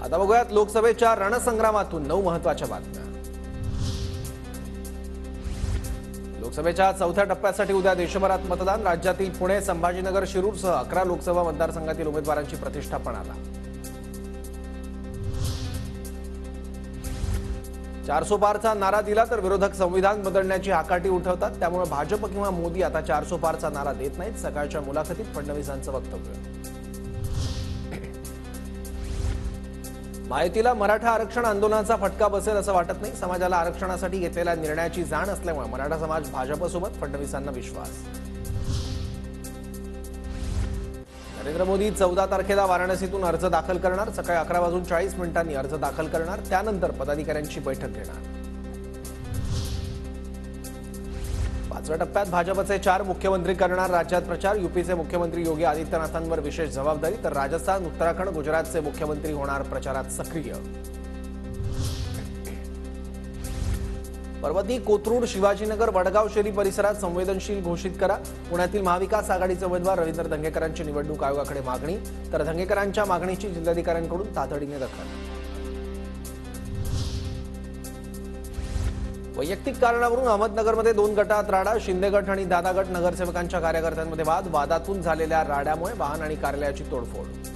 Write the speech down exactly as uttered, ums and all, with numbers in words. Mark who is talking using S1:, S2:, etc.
S1: आता बघूयात लोकसभेच्या रणसंग्रामातून नऊ महत्त्वाच्या बातम्या। लोकसभेच्या चौथ्या टप्प्यासाठी उद्या देशभरात मतदान। राज्यातील पुणे, संभाजीनगर, शिरूरसह अकरा लोकसभा मतदारसंघातील उमेदवारांची प्रतिष्ठा पणाला। चारसो पारचा नारा दिला तर विरोधक संविधान बदलण्याची हाकाटी उठवतात। त्यामुळे भाजप किंवा मोदी आता चारसो पारचा नारा देत नाहीत। सकाळच्या मुलाखतीत फडणवीसांचं वक्तव्य। माहितीला मराठा आरक्षण आंदोलनाचा फटका बसेल असं वाटत नाही। समाजाला आरक्षणासाठी घेतलेल्या निर्णयाची जाण असल्यामुळे मराठा समाज भाजपसोबत, फडणवीसांना विश्वास। नरेंद्र मोदी चौदा तारखेला वाराणसीतून अर्ज दाखल करणार। सकाळी अकरा वाजून चाळीस मिनिटांनी अर्ज दाखल करणार। त्यानंतर पदाधिकाऱ्यांची बैठक घेणार। पाचव्या टप्प्यात भाजपचे चार मुख्यमंत्री करणार राज्यात प्रचार। यूपीचे मुख्यमंत्री योगी आदित्यनाथांवर विशेष जबाबदारी, तर राजस्थान, उत्तराखंड, गुजरातचे मुख्यमंत्री होणार प्रचारात सक्रिय। पर्वती, कोथरूड, शिवाजीनगर, वडगाव शेरी परिसरात संवेदनशील घोषित करा। पुण्यातील महाविकास आघाडीचे उमेदवार रवींद्र धंगेकरांची निवडणूक आयोगाकडे मागणी, तर धंगेकरांच्या मागणीची जिल्हाधिकाऱ्यांकडून तातडीने दखल। वैयक्तिक कारणावरून अहमदनगरमध्ये दोन गटात राडा। शिंदे गट आणि दादा गट नगरसेवकांच्या कार्यकर्त्यांमध्ये वाद। वादातून झालेल्या राड्यामुळे वाहन आणि कार्यालयाची तोडफोड।